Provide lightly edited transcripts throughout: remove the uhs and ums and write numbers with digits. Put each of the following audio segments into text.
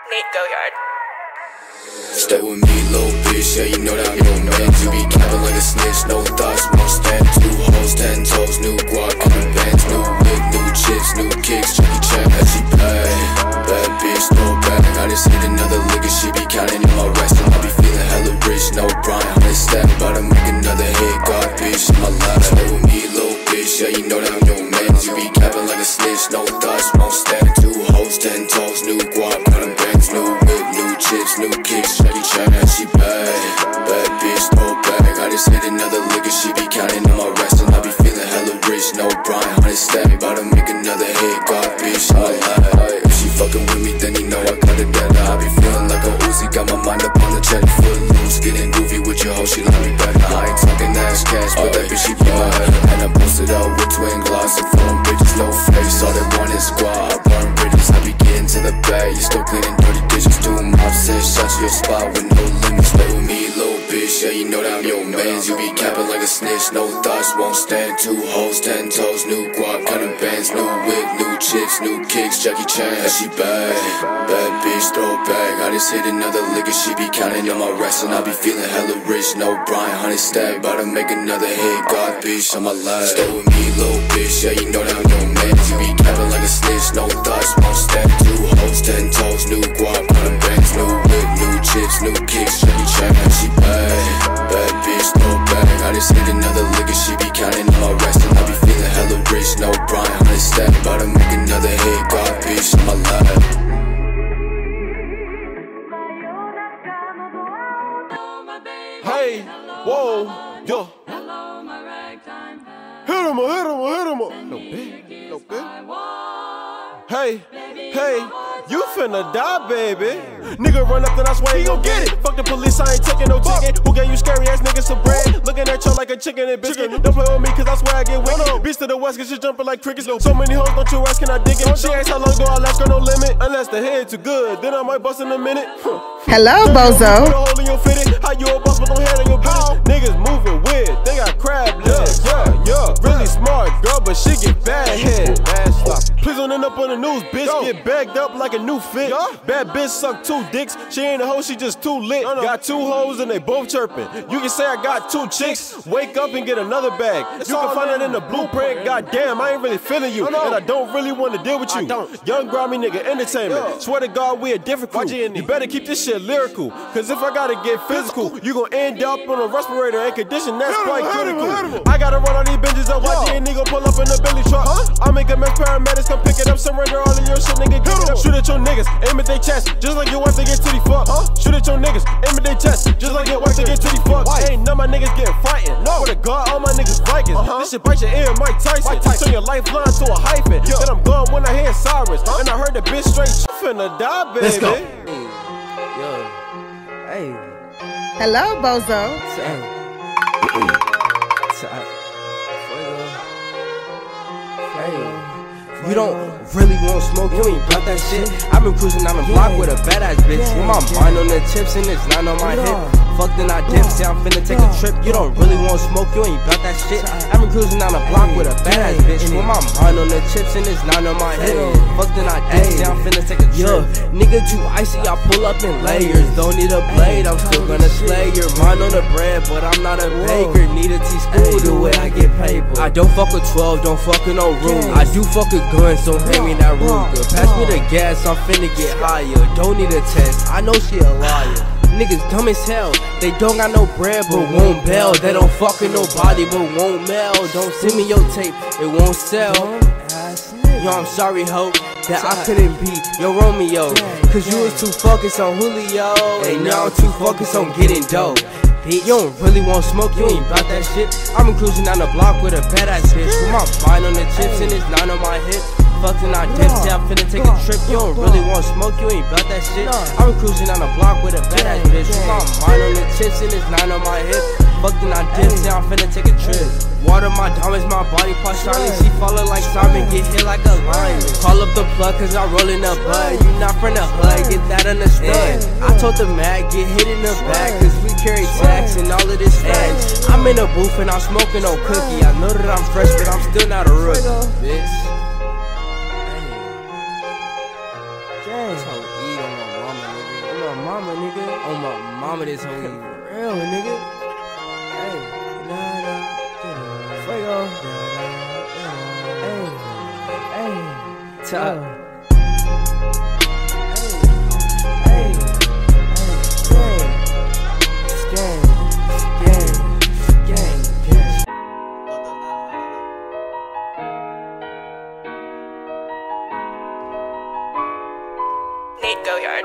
Nate Goyard. Stay with me, little bitch, yeah, you know that I'm your man. You be capping like a snitch, no thoughts, won't stand. 2 hoes, 10 toes, new guap, coming bands, new whip, new chips, new kicks, Jackie Chan, that she pay. Bad bitch, no bag, I just hit another lick and she be counting in my rest. And I be feeling hella rich, no Brian, 100 stack, about to make another hit, God bitch, in my life. Stay with me, little bitch, yeah, you know that I'm your man. You be capping like a snitch, no thoughts, won't stand. 2 hoes, 10 toes, new guap, coming bands, new whip, new chips, new kicks, Jackie Chan, that she pay. Bad bitch, no bag, I just hit another lick and she be counting in my rest. And I be feeling hella rich, no Brian, 100 stack, about to make another hit, God bitch, in my life. If she fucking with me, then you know I got it better. I be feeling like a Uzi, got my mind up on the check, foot loose, getting goofy with your hoe, she like me better. I ain't talking ass cash, but that bitch she bad. And I posted out with twin gloss and phone bitches, no face, all they want is squad. I burn bridges, I be getting to the bag, you still cleaning dirty dishes, doing mob says, shot to your spot with no limits. Stay with me, little bitch, yeah, you know that I'm your mans. You be capping like a snitch, no thoughts, won't stand. 2 hoes, 10 toes, new guap, counting bands, new whip, new chips, new kicks, Jackie Chan, that she bad. Bad bitch, throw it back, I just hit another lick and she be counting on my rest. And I be feeling hella rich, no Brian, 100 stack, about to make another hit, God bitch, on my life. Stay with me, little bitch, yeah, you know that I'm your mans. You be capping like a snitch, no thoughts, won't stand. 2 hoes, 10 toes, new guap, counting bands, new whip, new chips, new kicks, Jackie Chan, that she bad. Bad bitch, throw it back, I just hit another lick and she be counting on my rest. And I be feeling hella rich, no Brian, 100 stack, about to make another hit, God bitch, on my life. Hey, whoa, yo. Hit him, hit him. No bit. Hey, you finna die, baby. Nigga run up, then I swear he gon' get it. Fuck the police, I ain't taking no ticket. Who gave you scary ass niggas some bread? Looking at you like a chicken and biscuit. Don't play with me, cause I swear I get wicked. Beast to the west, cause you jumping like crickets. So many hoes, don't you ask, can I dig it? She asks how long do I last, got no limit. Unless the head too good, then I might bust in a minute. Hello, Bozo. Put a hole in your fitted. How you a boss with no head on your business? Niggas moving weird, they got crab legs. Yeah. Really smart girl, but she get bad head. Please don't end up on the news, bitch. Get bagged up like a new fit. Bad bitch suck 2 dicks. She ain't a hoe, she just too lit. Got 2 hoes and they both chirping. You can say I got 2 chicks. Wake up and get another bag. You can find it in the blueprint. Goddamn, I ain't really feeling you, and I don't really want to deal with you. Young grimy nigga entertainment. Swear to God, we a different crew. You better keep this shit lyrical, cause if I gotta get physical, you gon' end up on a respirator and condition that's quite critical. I gotta run all these binges up. YG and nigga pull up in the Billy truck. I make a mess, paramedics come pick it up. Surrender all of your shit, nigga. Give it up. Shoot at your niggas, aim at their chest, just like your wife to get titty fucked. Shoot at your niggas, aim at their chest, just like your wife to get titty fucked. Ain't none of my niggas getting frightened. For the God, all my niggas Vikings. This shit bite your ear, Mike Tyson. Turn your lifeline to a hyphen. Then I'm gone when I hear sirens, and I heard the bitch straight finna die, baby. Let's go. Hey. Hello, Bozo. You don't really want smoke, you ain't got that shit. I've been cruising down the block with a badass bitch. With my mind on the chips and it's not on my hip. Fuck then I dip, say I'm finna take a trip. You don't really want smoke, you ain't got that shit. I've been cruising down the block with a badass bitch. With my mind on the chips and it's not on my hip. Fuck then I dip, say I'm finna take a trip. Nigga too icy, I pull up in layers. Don't need a blade, I'm still gonna slay your mind on the bread, but I'm not a baker. Need a T-school the way I get paid. I don't fuck with 12, don't fuck with no room. I do fuck with guns, so hand me that Ruger. Pass me the gas, I'm finna get higher. Don't need a test, I know she a liar. Niggas dumb as hell, they don't got no bread but won't bail. They don't fuck with nobody but won't mail. Don't send me your tape, it won't sell. Yo, I'm sorry, ho, that I couldn't be your Romeo, cause you was too focused on Julio, and now I'm too focused on getting dope. You don't really want smoke, you ain't bout that shit. I've been cruising down the block with a badass bitch. With my mind on the chips and it's not on my hip. Fucked and I dip, say I'm finna take a trip. You don't really want smoke, you ain't bout that shit. I've been cruising down the block with a badass bitch. With my mind on the chips and it's not on my hip. Fucked and I dip, say I'm finna take a trip. Water my diamonds, my body part shining. She follow like Simon, get hit like a lion. Call up the plug cause I'm rolling up bud. You not from the hood, get that understood. I told the mag, get hit in the back, cause we carry tax and all of this facts. I'm in a booth and I'm smoking on cookie. I know that I'm fresh, but I'm still not a rookie, bitch. Dang. That's how we eat on my mama. mama, nigga. On my mama, this hoe real, nigga. Hey, fuego. Hey, top. Go yard.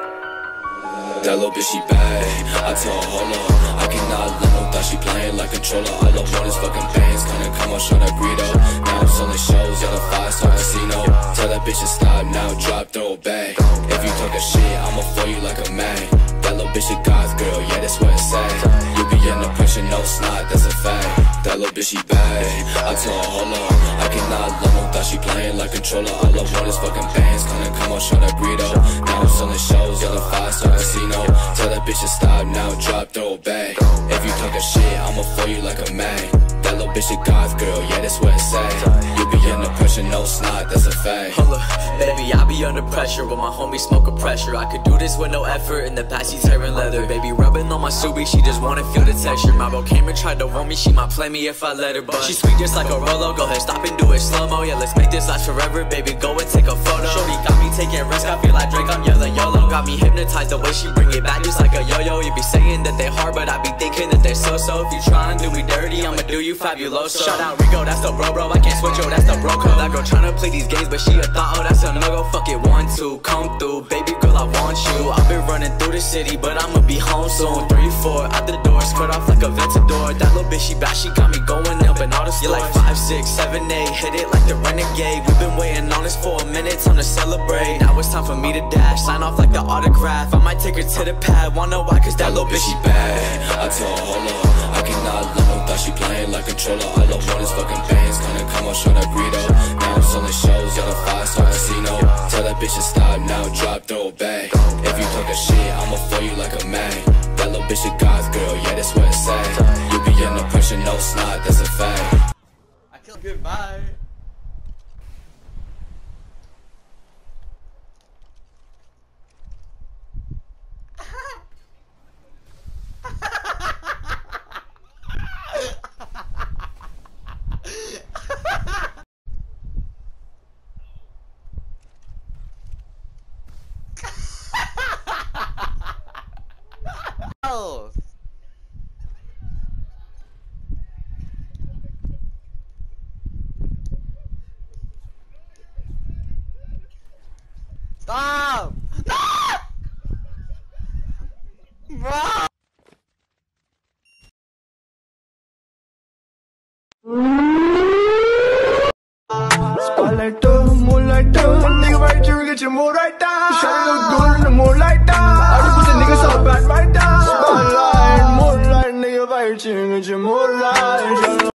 That little bitch, she bad. I told her, hold up, I cannot let no thought she playing like controller. All I want is fucking bands, kinda come on, show that burrito. Now I'm selling shows at a 5-star casino. Tell that bitch to stop now, drop, throw it back. If you talk a shit, I'ma fool you like a man. That little bitch a goth girl, yeah, that's what it say. You be under pressure, no snot, that's a fact. That little bitch, she bad. I told her, hold up, I cannot let no thought she playing like controller. All I want is fucking bands, kinda come on, show that burrito. Now I'm selling shows at a 5-star casino. Tell that bitch to stop now, drop, throw it back. If you talk a shit, I'ma fool you like a man. That little bitch a goth girl, yeah, that's what it say. You be under pressure, no snot, that's a fact. Hold up, baby, I be under pressure with my homie smoking pressure. I could do this with no effort, in the past she tearing leather. Baby rubbing on my Subi, she just wanna feel the texture. My bro came and tried to warn me, she might play me if I let her. But she sweet just like a Rolo, go ahead, stop and do it slow-mo. Yeah, let's make this last forever, baby, go and take a photo. Shorty got me taking risks, I feel like Drake, I'm yelling YOLO. Got me hypnotized the way she bring it back just like a yo-yo. You be saying that they hard, but I be thinking that they're so-so. If you try and do me dirty, I'ma do you fabuloso. Shout out Rico, that's the bro, I can't switch, yo, that's the bro code. That girl tryna play these games, but she a thought, oh, that's a no-go. Fuck it, 1, 2, come through, baby girl, I want you. I've been running through the city, but I'ma be home soon. 3, 4, out the doors, cut off like a Ventador. That little bitch, she bad, she got me going up in all the stores. You're like 5, 6, 7, 8, hit it like the Renegade. We've been waiting on this for a minute, time to celebrate. Now it's time for me to dash, sign off like the autograph. I might take her to the pad, wanna why, cause that little bitch, she bad. I told her, hold up, I cannot let no thought she playing like controller. All I want is fucking bands, kinda come on, show that burrito. Now I'm selling shows at a 5-star casino. Tell that bitch to stop now, drop, throw it back. If you talk a shit, I'ma fool you like a man. That little bitch a goth girl, yeah, that's what it say. You be under pressure, no snot, that's a fact. I killed goodbye. Stop! Stop! Bro! Spotlight, moonlight, nigga right here, get your mood right down. Shawty look good in the moonlight down. All the pussy niggas so bad right down. Spotlight, moonlight, nigga right here, get your mood right.